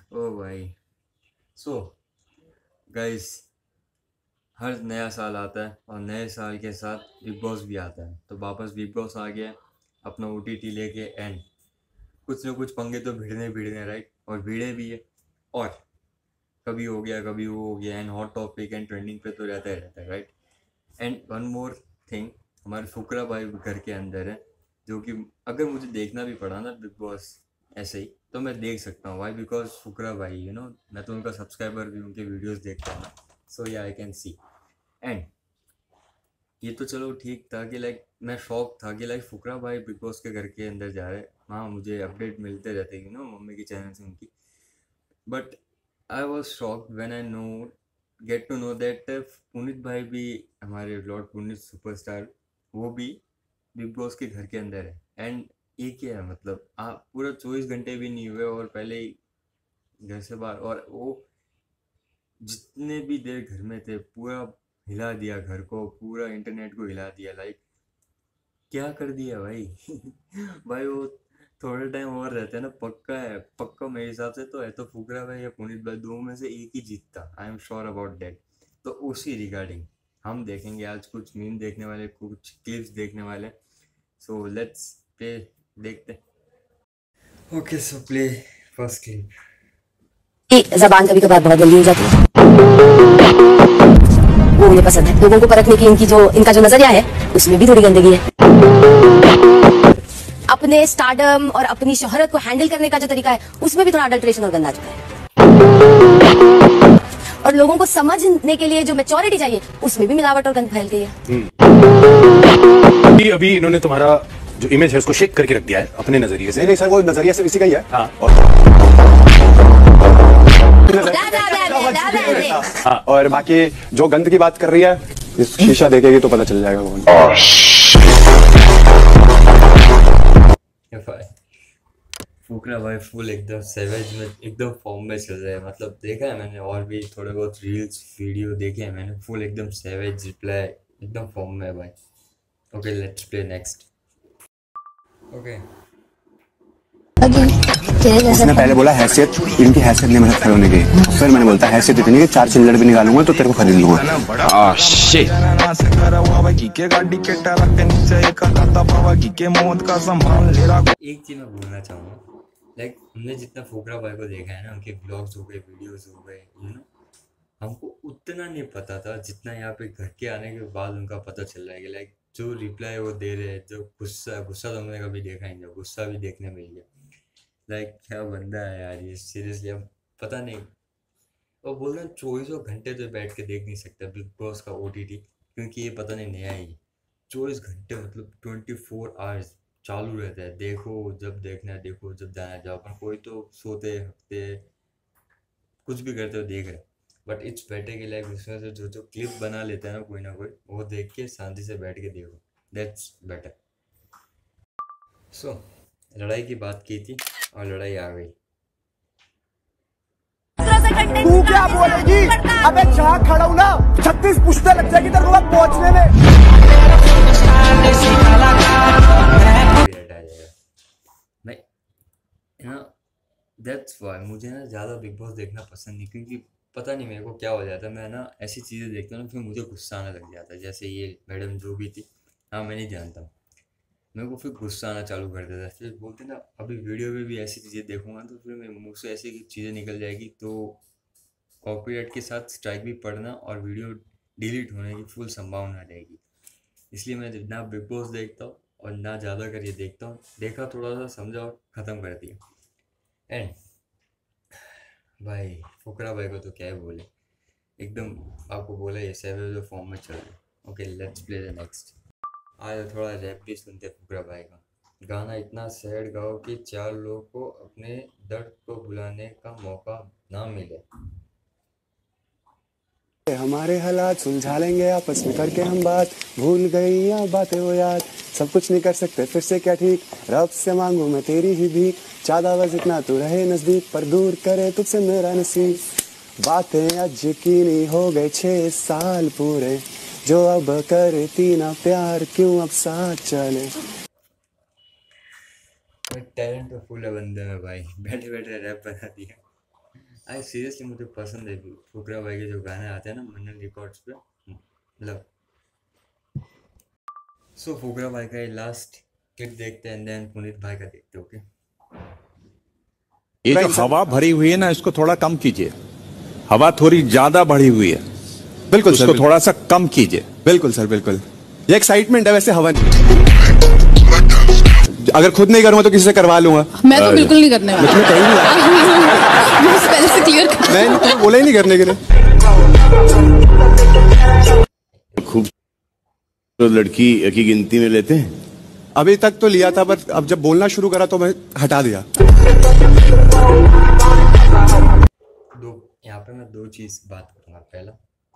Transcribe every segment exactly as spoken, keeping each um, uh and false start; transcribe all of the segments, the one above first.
ओ भाई। So guys, हर नया साल आता है और नए साल के साथ बिग बॉस भी आता है, तो वापस बिग बॉस आ गया अपना ओटीटी लेके। एंड कुछ ना कुछ पंगे तो भिड़ने भिड़ने, राइट, और भिड़े भी है। और कभी हो गया कभी वो हो गया, and hot topic and trending पे तो रहता ही रहता है, right. And one more thing, हमारे फुकरा भाई घर के अंदर है, जो कि अगर मुझे देखना भी पड़ा ना बिग बॉस ऐसे ही, तो मैं देख सकता हूँ। वाई? बिकॉज फुकरा भाई, यू नो मैं तो उनका सब्सक्राइबर भी, उनके वीडियोस देखता हूँ। सो या आई कैन सी। एंड ये तो चलो ठीक था कि लाइक मैं शॉक था कि लाइक फुकरा भाई बिग बॉस के घर के अंदर जा रहे हैं। हाँ, मुझे अपडेट मिलते रहते हैं, यू नो मम्मी की चैनल से उनकी। But I was shocked when I know get to know that Puneet भाई भी, हमारे लॉर्ड पुनीत सुपरस्टार, वो भी बिग बॉस के घर के अंदर है। एंड ये क्या है, मतलब आप पूरा चौबीस घंटे भी नहीं हुए और पहले ही घर से बाहर, और वो जितने भी देर घर में थे पूरा हिला दिया घर को, पूरा इंटरनेट को हिला दिया। लाइक क्या कर दिया भाई। भाई वो थोड़ा टाइम और रहते हैं ना, पक्का है, पक्का मेरे हिसाब से तो है तो फुकरा भाई या पुनीत भाई, दो में से एक ही जीतता। I am sure about that. तो उसी रिगार्डिंग हम देखेंगे आज, कुछ मीम देखने वाले, कुछ क्लिप्स देखने वाले। सो लेट्स प्ले, देखते। Okay, so play first clip. कि जबान कभी कभार बहुत गंदी हो जाती है, वो मुझे पसंद है। लोगों को परखने की इनकी जो इनका जो नजरिया है उसमें भी थोड़ी गंदगी है। अपने स्टारडम और अपनी शोहरत को हैंडल करने का जो तरीका है उसमें भी थोड़ा अडल्ट्रेशन और गंदा चुका है। और लोगों को समझने के लिए जो मैच्योरिटी चाहिए उसमें भी मिलावट और गंद फैल गई है। अभी अभी इन्होंने तुम्हारा जो इमेज है उसको शेक करके रख दिया है अपने नजरिए से। नहीं नहीं सर, वो नजरिया सिर्फ इसी का ही है। हाँ। और हाँ, और बाकी जो गंद की बात कर रही है, इस शीशा देखेगी तो पता चल जाएगा कौन। फुकरा भाई फुल एकदम सेवेज में, एकदम फॉर्म में चल रहा है। मतलब देखा है मैंने, और भी थोड़े बहुत रील्स वीडियो देखे हैं मैंने, फुल एकदम सेवेज रिप्लाई, एकदम फॉर्म में है भाई। Okay, let's play next. Okay, उसने पहले बोला हैसियत, इनकी हैसियत नहीं मेहनत खड़े होने की। फिर मैंने बोलता हैसियत इतनी कि चार चिल्लड़ भी निकालूंगा तो तेरे को खरीद लूंगा। एक चीज मैं बोलना चाहूँगा, लाइक हमने जितना फुकरा भाई को देखा है ना, उनके ब्लॉग्स हो गए, वीडियोस हो गए, यू नो हमको उतना नहीं पता था जितना यहाँ पे घर के आने के बाद उनका पता चल रहा है कि लाइक जो रिप्लाई वो दे रहे हैं, जो गुस्सा गुस्सा तो हमने कभी देखा ही नहीं, गुस्सा भी देखने मिल गया। लाइक क्या बंदा है यार ये, सीरियसली। अब पता नहीं, वो बोल रहे हैं चौबीसों घंटे तो बैठ के देख नहीं सकते बिग बॉस का ओटीटी, क्योंकि ये पता नहीं नया ही चौबीस घंटे, मतलब ट्वेंटी फोर आवर्स चालू रहता है। देखो जब देखना है देखो, जब जाना है जाओ। अपन कोई तो सोते हकते कुछ भी करते हो देख रहे, बट इट्स बेटर की लाइफ उसमें से जो जो क्लिप बना लेते हैं ना कोई ना कोई, वो देख के शांति से बैठ के देखो, दैट्स बेटर। सो लड़ाई की बात की थी और लड़ाई आ गई। तू क्या बोलेगी? अबे जहाँ खड़ा हूँ ना, छत्तीस पुश्ते लग जाएगी तेरे को वहाँ पहुँचने में। मैं ना, दैट्स वाई मुझे ना ज़्यादा बिग बॉस देखना पसंद नहीं, क्योंकि पता नहीं मेरे को क्या हो जाता है। मैं ना ऐसी चीज़ें देखता हूँ ना, फिर मुझे गुस्सा आने लग जाता है। जैसे ये मैडम जो भी थी, हाँ मैं नहीं जानता हूँ, मेरे को फिर गुस्सा आना चालू कर देता है। फिर बोलते ना, अभी वीडियो में भी ऐसी चीज़ें देखूंगा तो फिर मेरे मुंह से ऐसी चीज़ें निकल जाएगी तो कॉपीराइट के साथ स्ट्राइक भी पड़ना और वीडियो डिलीट होने की फुल संभावना रहेगी। इसलिए मैं ना बिग बॉस देखता हूँ और ना ज़्यादा कर ये देखता हूँ। देखा, थोड़ा सा समझा और ख़त्म कर दिया। एंड भाई फुकरा भाई को तो क्या ही बोले, एकदम आपको बोला ये सेवे फॉर्म में चल रहे। Okay, let's play the next. आज थोड़ा रैप भी सुनते फुकरा भाई का। गाना इतना सैड गाओ कि चार लोगों को अपने दर्द को भुलाने का मौका ना मिले। हमारे हालात सुलझा लेंगे आपस में करके हम बात, भूल गई या बातें वो याद, सब कुछ नहीं कर सकते फिर से क्या ठीक, रब से मांगू मैं तेरी ही भीख, चाहता बस इतना तू रहे नजदीक, पर दूर करे तुझसे मेरा नसीब। बातें आज यकीनी हो गए छह साल पूरे, जो अब करती ना प्यार क्यों अब साथ चले। टैलेंट तो फुल है बंदे में भाई, बैठे बैठे रैप बना दिया। आई सीरियसली मुझे पसंद है फुकरा भाई के जो गाने आते हैं ना मंडल रिकॉर्ड्स पे, मतलब। सो फुकरा भाई का लास्ट क्लिप देखते हैं, देन पुनीत भाई का देखते हैं। ओके, ये जो हवा भरी हुई है ना, इसको थोड़ा कम कीजिए। हवा थोड़ी ज्यादा भरी हुई है, बिल्कुल सर, इसको थोड़ा सा कम कीजिए। बिल्कुल सर, बिल्कुल। ये एक्साइटमेंट है, वैसे हवा नहीं। अगर खुद नहीं करूंगा तो किसी से करवा लूंगा। मैं तो बिल्कुल नहीं करने वाला। मैं कहीं नहीं मैं पहले से क्लियर कर। मैं तो बोला ही नहीं करने के लिए। खूब तो लड़की की गिनती में लेते हैं। अभी तक तो लिया था, पर अब जब बोलना शुरू करा तो मैं हटा दिया। दो यहाँ पे मैं दो चीज बात करूंगा। पहला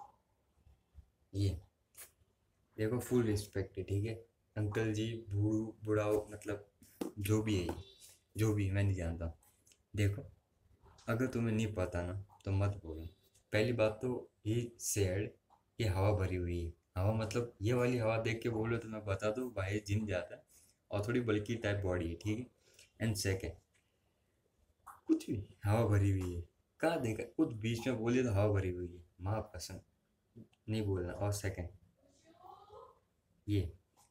ये देखो, फुल रिस्पेक्ट है, ठीक है अंकल जी, बूढ़ू बूढ़ा मतलब जो भी है ये, जो भी मैं नहीं जानता। देखो अगर तुम्हें नहीं पता ना तो मत बोलो। पहली बात तो ये सैड, ये हवा भरी हुई है। हवा मतलब ये वाली हवा देख के बोलो तो मैं बता दूँ भाई जिम जाता है और थोड़ी बल्कि टाइप बॉडी है, ठीक है। एंड सेकेंड, कुछ भी हवा भरी हुई है, कहाँ देखा कुछ बीच में बोलिए तो हवा भरी हुई है, माँ पसंद नहीं बोलना। और सेकेंड ये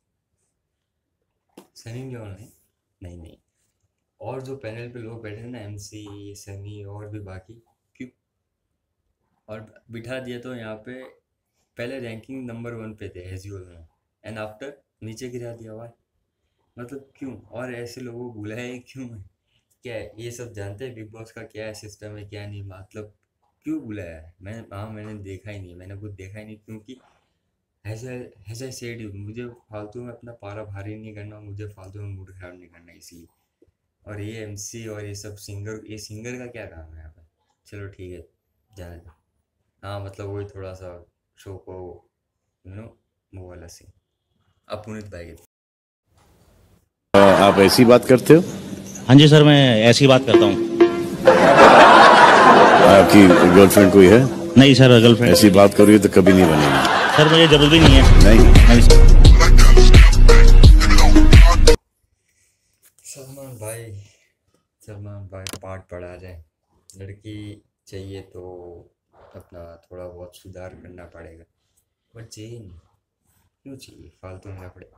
सनी लियोन है, नहीं नहीं, और जो पैनल पे लोग बैठे हैं ना, एमसी सनी और भी बाकी, क्यों और बिठा दिया तो यहाँ पे पहले रैंकिंग नंबर वन पे थे एज यूजुअल में, एंड आफ्टर नीचे गिरा दिया भाई, मतलब क्यों? और ऐसे लोगों को बुलाया क्यों है? क्या है ये सब जानते हैं बिग बॉस का क्या है सिस्टम है क्या नहीं, मतलब क्यों बुलाया है? मैं हाँ मैंने देखा ही नहीं, मैंने कुछ देखा ही नहीं, क्योंकि ऐसा ऐसा सेड मुझे फालतू में अपना पारा भारी नहीं करना, मुझे फालतू में मूड खराब नहीं करना, इसलिए। और ये एमसी और ये सब सिंगर, ये सिंगर का क्या काम है यहाँ पे? चलो ठीक है जाने दो। हाँ मतलब वही थोड़ा सा शो को यू नो वो वाला सीन। अब पुनीत भाई के आप ऐसी बात करते हो? हाँ जी सर, मैं ऐसी बात करता हूँ। आपकी गर्लफ्रेंड कोई है? नहीं सर, गर्लफ्रेंड ऐसी बात करोगे तो कभी नहीं बनेगी। सर मुझे जरूरी नहीं है। नहीं, नहीं सर। सलमान भाई, सलमान भाई पार्ट पढ़ा जाए, लड़की चाहिए तो अपना थोड़ा बहुत सुधार करना पड़ेगा, बट चाहिए नहीं, क्यों चाहिए फालतू में लफड़े।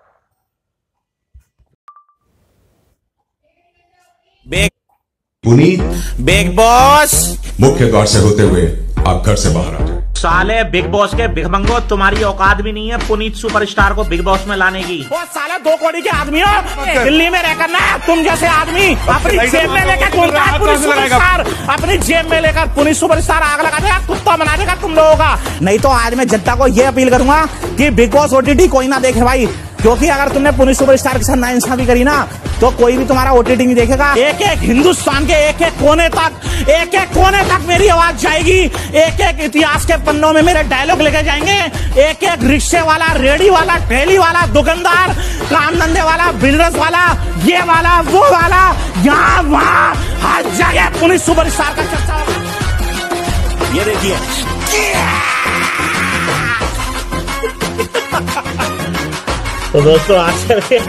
बिग पुनीत बिग बॉस, मुख्य द्वार से होते हुए आप घर से बाहर आ जाए। साले बिग बॉस के भिखमंगो, तुम्हारी औकात भी नहीं है पुनीत सुपरस्टार को बिग बॉस में लाने की। वो साला दो कौड़ी के आदमी हो, दिल्ली में रहकर ना तुम जैसे आदमी अपनी जेब में लेकर घूमता है पुलिस सुपरस्टार, अपनी जेब में लेकर पुलिस सुपरस्टार आग लगा देगा, कुत्ता बना देगा तुम लोगों का। नहीं तो आज मैं जनता को ये अपील करूंगा कि बिग बॉस ओटीटी कोई ना देखे भाई, क्योंकि अगर तुमने पुलिस सुपरस्टार के साथ नाइंसाफी करी ना तो कोई भी तुम्हारा ओटीटी नहीं देखेगा। एक एक हिंदुस्तान के एक एक कोने तक, एक एक कोने तक मेरी आवाज जाएगी, एक एक इतिहास के पन्नों में मेरे डायलॉग लेके जाएंगे। एक एक रिक्शे वाला, रेडी वाला, ठेली वाला, दुकानदार, काम धंधे वाला, बिजनेस वाला, ये वाला वो वाला, यहाँ वहाँ हर जगह पुलिस सुपरस्टार का चर्चा होगा। ये देखिए तो दोस्तों आज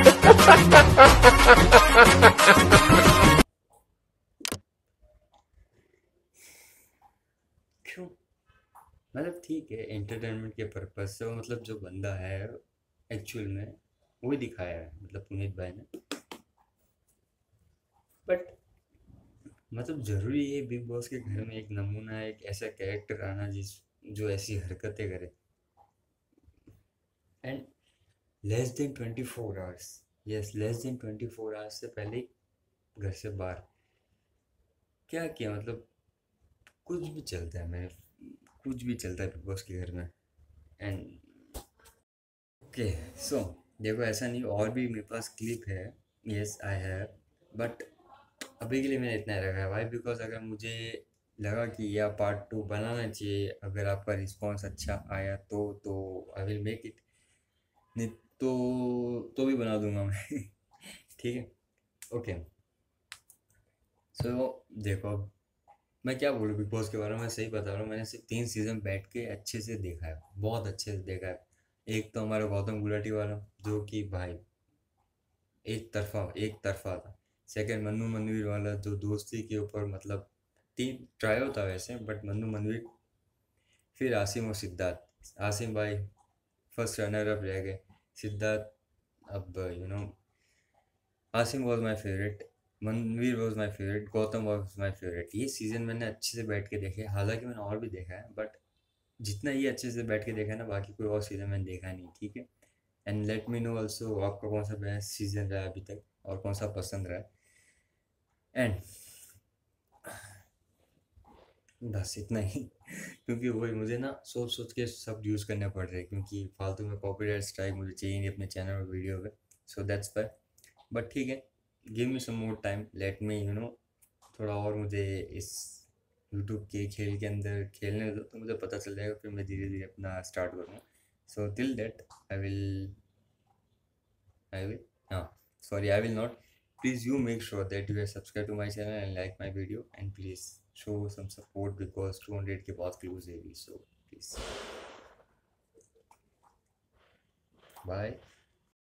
क्यों मतलब ठीक है एंटरटेनमेंट के पर्पज से, वो मतलब जो बंदा है एक्चुअल में वही दिखाया है, मतलब पुनीत भाई ने। बट मतलब जरूरी है बिग बॉस के घर में एक नमूना, एक ऐसा कैरेक्टर आना जिस जो ऐसी हरकतें करे, and less than twenty four hours, yes less than twenty four hours से पहले ही घर से बाहर क्या किया, मतलब कुछ भी चलता है, मैं कुछ भी चलता है बिग बॉस के घर में। एंड ओके सो देखो ऐसा नहीं, और भी मेरे पास क्लिप है, यस आई हैव, बट अभी के लिए मैंने इतना रखा है भाई, बिकॉज अगर मुझे लगा कि यह पार्ट टू बनाना चाहिए, अगर आपका रिस्पॉन्स अच्छा आया तो तो आई विल मेक इट, नहीं तो तो भी बना दूंगा मैं ठीक है ओके। सो देखो अब मैं क्या बोलूँ बिग बॉस के बारे में, सही बता रहा हूँ, मैंने सिर्फ तीन सीज़न बैठ के अच्छे से देखा है, बहुत अच्छे से देखा है। एक तो हमारा गौतम गुलाटी वाला जो कि भाई एक तरफा एक तरफा था, सेकंड मन्नू मनवीर वाला जो दोस्ती के ऊपर मतलब तीन ट्रायो था वैसे, बट मन्नू मनवीर, फिर आसिम और सिद्धार्थ। आसिम भाई फर्स्ट रनर अप रह गए, सिद्धार्थ अब you know Asim was my favourite, Manveer was my favourite, Gautam was my favourite. ये सीज़न मैंने अच्छे से बैठ के देखे, हालांकि मैंने और भी देखा है, बट जितना ये अच्छे से बैठ के देखा है ना, बाकी कोई और सीज़न मैंने देखा नहीं, ठीक है। And let me know also आपका कौन सा बेस्ट सीज़न रहा है अभी तक और कौन सा पसंद रहा है। एंड बस इतना ही क्योंकि वही मुझे ना सोच सोच के सब यूज़ करने पड़ रहे हैं, क्योंकि फालतू में कॉपीराइट स्ट्राइक मुझे चाहिए नहीं अपने चैनल और वीडियो पे, सो दैट्स वाई। बट ठीक है, give me some more time, let me you know थोड़ा और मुझे इस यूट्यूब के खेल के अंदर खेलने दो, तो मुझे पता चल जाएगा, फिर मैं धीरे धीरे अपना स्टार्ट करूँगा। So till that I will I will हाँ sorry I will not, please you make sure that you are subscribed to my channel and like my video, and please show some support because two hundred के बहुत close है, so please bye।